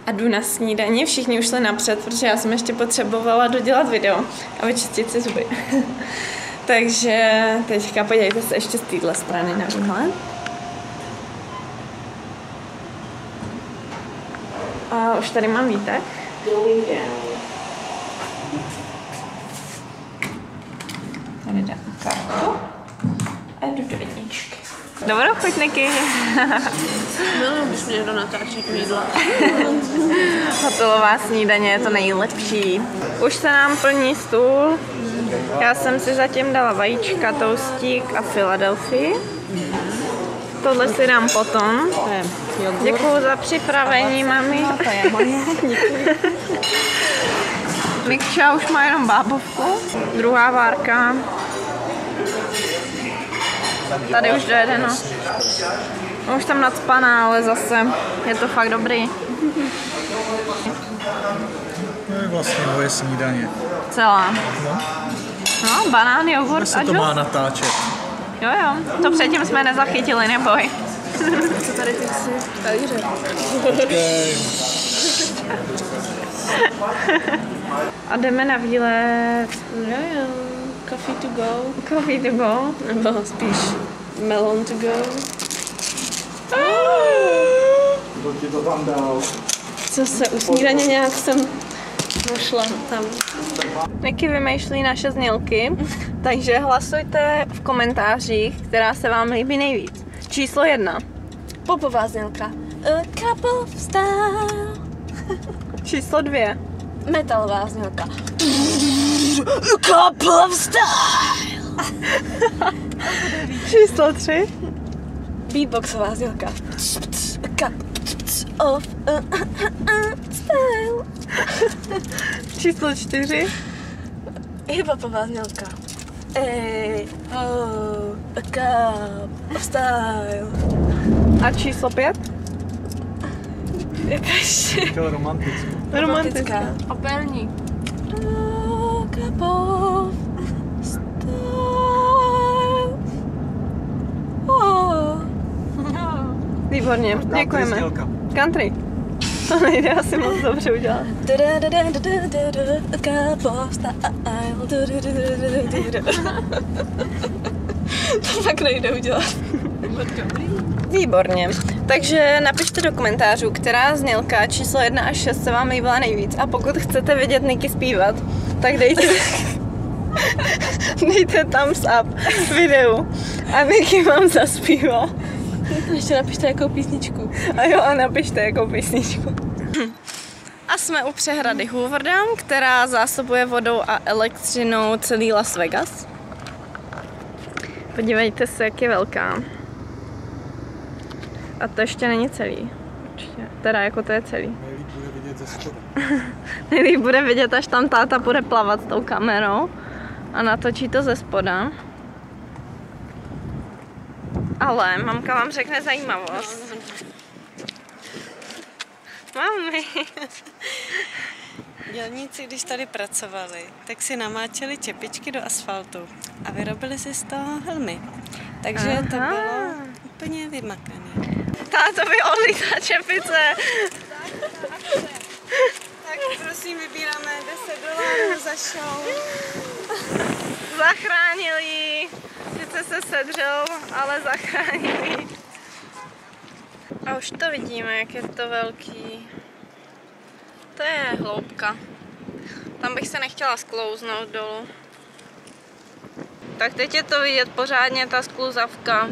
a jdu na snídani. Všichni už šli napřed, protože já jsem ještě potřebovala dodělat video a vyčistit si zuby. Takže teďka podívejte se ještě z téhle strany na výhled. A už tady mám výtah. Tady dám kartu a jdu do jedničky. Dobrou chuť, Niky. Miluji, když mě do natáček jídla. Hotelová snídaně je to nejlepší. Už se nám plní stůl. Já jsem si zatím dala vajíčka, toustík a Philadelphii. Tohle si dám potom. Děkuju za připravení, mami. To je moje. Mikča už má jenom bábovku. Druhá várka. Tady už dojede, no. Už tam nacpaná, ale zase je to fakt dobrý. To je vlastně moje snídaně. Celá. No, banán, jogurt Se a to džus. má natáčet. Jo, to předtím jsme nezachytili, neboj. Co tady ty si talíře? Počkej. A jdeme na výlet. Jo. Coffee to go. Coffee to go. Nebo spíš melon to go. Kdo ti to tam dal? Co se u snídaně nějak jsem našla tam. Niky vymýšlí naše znělky, takže hlasujte v komentářích, která se vám líbí nejvíc. Číslo 1. Popová znělka. A couple of style. Číslo 2. Metalová znělka. A couple of style. Číslo 3. Beatboxová znělka. A couple of style. Číslo 4. Hiphopová znělka. A couple of style. A číslo 5. Jakáž Chtěl romantický. Romantická. Operní. A couple of style. Oh. Výborně, děkujeme. Znělka. Country. To nejde asi moc dobře udělat. A couple of style. To fakt nejde udělat. Výborně. Takže napište do komentářů, která znělka číslo 1 až 6 se vám líbila nejvíc. A pokud chcete vidět Niky zpívat, tak dejte thumbs up videu a Niky vám zaspívá. Ještě napište jakou písničku. A jo, a napište jakou písničku. A jsme u přehrady Hoover Dam, která zásobuje vodou a elektřinou celý Las Vegas. Podívejte se, jak je velká. A to ještě není celý. Určitě. Teda jako to je celý. Nejlíp bude vidět ze spodu. Nejlíp bude vidět, až tam táta bude plavat s tou kamerou a natočí to ze spoda. Ale mamka vám řekne zajímavost. Mami. Dělníci, když tady pracovali, tak si namáčeli čepičky do asfaltu a vyrobili si z toho helmy. Takže to bylo úplně vymakané. Táto by odlítá čepice. Tak prosím, vybíráme $10 za show. Zachránil ji. Sice se sedřel, ale zachránil ji. A už to vidíme, jak je to velký. To je hloubka. Tam bych se nechtěla sklouznout dolů. Tak teď je to vidět pořádně, ta skluzavka.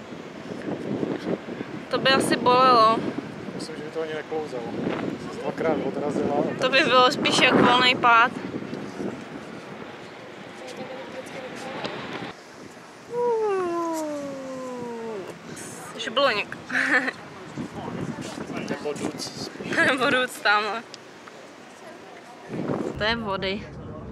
To by asi bolelo. Myslím, že by to ani neklouzalo. Jsi dvakrát odrazila. To by bylo spíš jak volný pád. Žbloněk. Nebo duc tamhle. To je vody.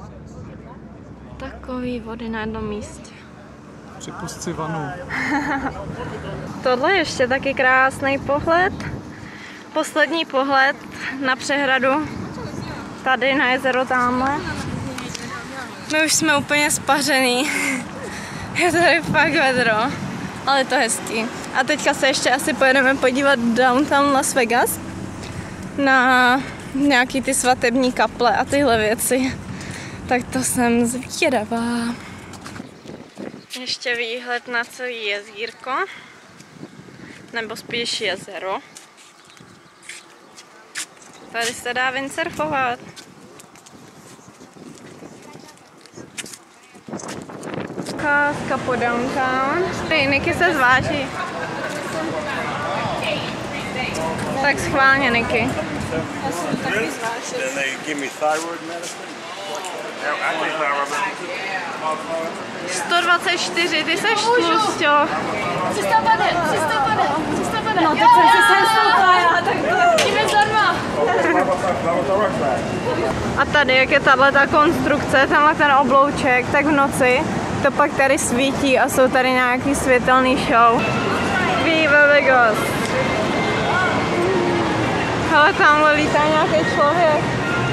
Takový vody na jednom místě. Připust si vanu. Tohle je ještě taky krásný pohled. Poslední pohled na přehradu. Tady na jezero tamhle. My už jsme úplně spařený. Je tady fakt vedro. Ale je to hezký. A teďka se ještě asi pojedeme podívat downtown Las Vegas. na nějaký ty svatební kaple a tyhle věci. Tak to jsem zvědavá. Ještě výhled na celý jezírko, nebo spíš jezero. Tady se dá windsurfovat. Ukázka po downtown. Niky se zváží. Tak schválně, Niky. Then they give me thyroid medicine. I take thyroid medicine. 124, ty seš tlusťo. 350. No, teď jsem si sem stoupla, já, tak tím je zdarma. A tady, jak je tato konstrukce, tenhle ten oblouček, tak v noci to pak tady svítí a jsou tady nějaký světelný show. Viva Vegas! Hele, tamhle lítá nějaký člověk.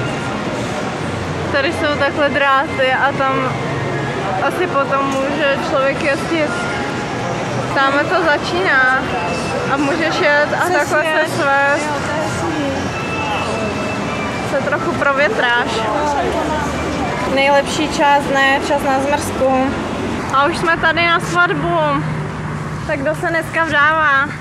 Tady jsou takhle dráty a tam asi potom může člověk jezdit. Tamhle to začíná a můžeš jet a takhle se svést. Se trochu provětráš. Nejlepší čas, ne? Čas na zmrzku. A už jsme tady na svatbu. Tak kdo se dneska vdává?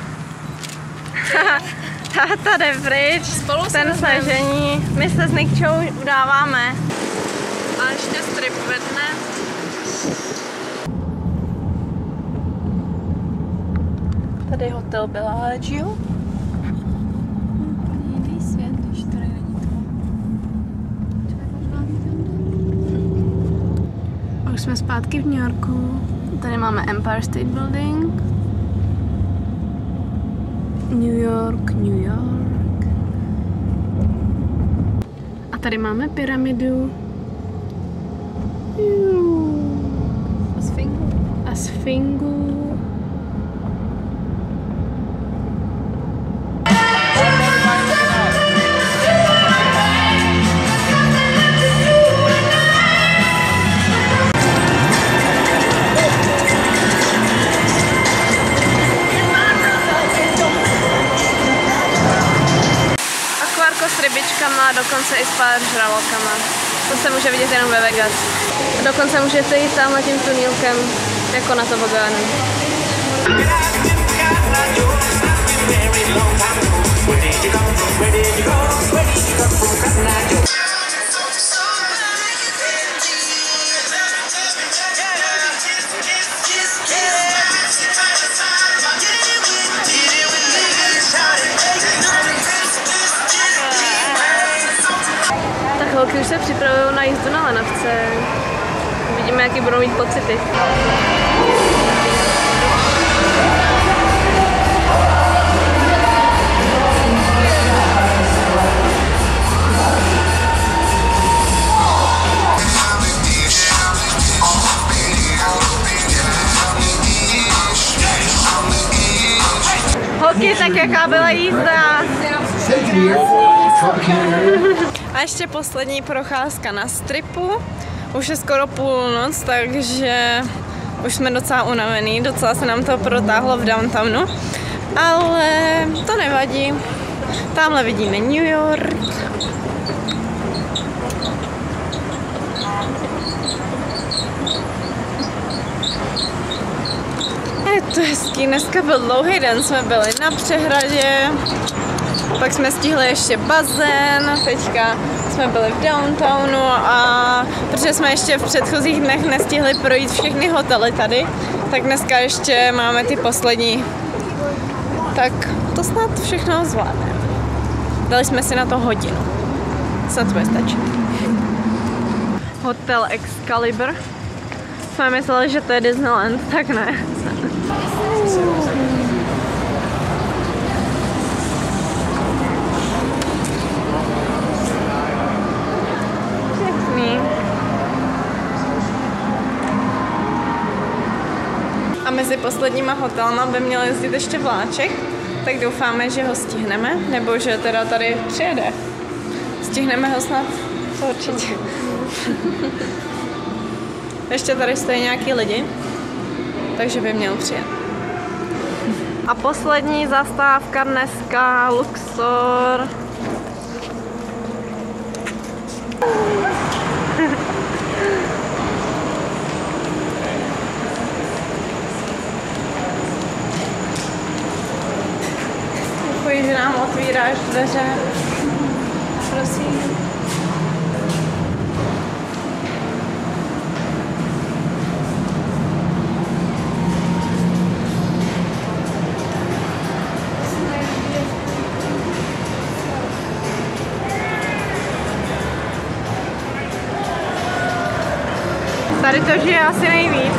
Táta jde pryč, ten se žení. My se s Nikčou vdáváme. A ještě strip ve dne. Tady je hotel Bellagio. Jiný svět, když tady není to. A už jsme zpátky v New Yorku. Tady máme Empire State Building. New York, New York. A tady máme pyramidu. A sfingu. S rybičkama, dokonce i s pár žralokama. To se může vidět jenom ve Vegas. Dokonce můžete jít tamhle tím tunýlkem, jako na tobogánu. Holky už se připravují na jízdu na lanovce. Vidíme, jaký budou mít pocity. Holky, tak jaká byla jízda? A ještě poslední procházka na stripu. Už je skoro půlnoc, takže už jsme docela unavený, docela se nám to protáhlo v downtownu, ale to nevadí. Tamhle vidíme New York. Je to hezký, dneska byl dlouhý den, jsme byli na přehradě. Pak jsme stihli ještě bazén, teďka jsme byli v downtownu a protože jsme ještě v předchozích dnech nestihli projít všechny hotely tady, tak dneska ještě máme ty poslední. Tak to snad všechno zvládneme. Dali jsme si na to hodinu. Snad to bude stačit. Hotel Excalibur. Jsme mysleli, že to je Disneyland, tak ne. A mezi posledníma hotelama by měl jezdit ještě vláček, tak doufáme, že ho stihneme, nebo že teda tady přijede. Stihneme ho snad? To určitě. Ještě tady stojí nějaký lidi, takže by měl přijet. A poslední zastávka dneska, Luxor. dveře. Prosím. Tady to žije asi nejvíc.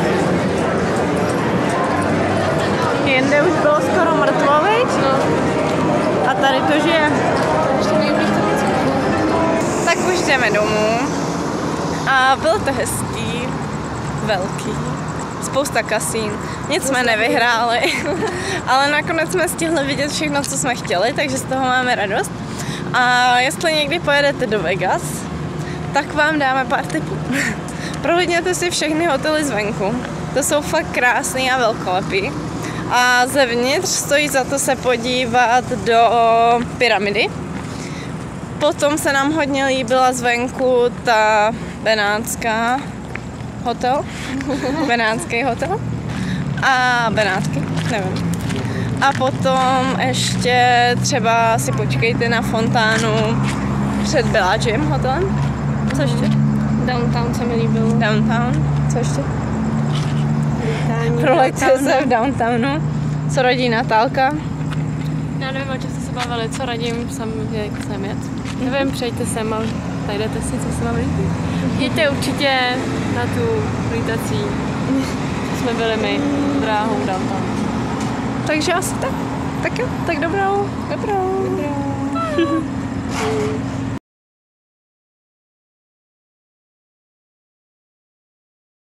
Jinde už bylo skoro mrtvo, viď? No. A tady to žije. Tak už jdeme domů. A bylo to hezký, velký, spousta kasín. Nic jsme nevyhráli, ale nakonec jsme stihli vidět všechno, co jsme chtěli, takže z toho máme radost. A jestli někdy pojedete do Vegas, tak vám dáme pár tipů. Prohlídněte si všechny hotely zvenku. To jsou fakt krásný a velkolepý. A zevnitř stojí za to se podívat do pyramidy. Potom se nám hodně líbila zvenku ta benátská hotel. Benátský hotel. A Benátky, nevím. A potom ještě třeba si počkejte na fontánu před Bellagiem hotelem. Co ještě? Downtown se mi líbil. Downtown. Co ještě? Prolejte se v downtownu. Co radí Natálka? Já nevím, o čem jste se bavili, co radím sem jet. Nevím, přejďte sem a najdete si, co se vám líbí. Jeďte určitě na tu lítací, co jsme byli my, dráhou downtown. Takže asi tak. Tak jo, tak dobrou. Dobrou.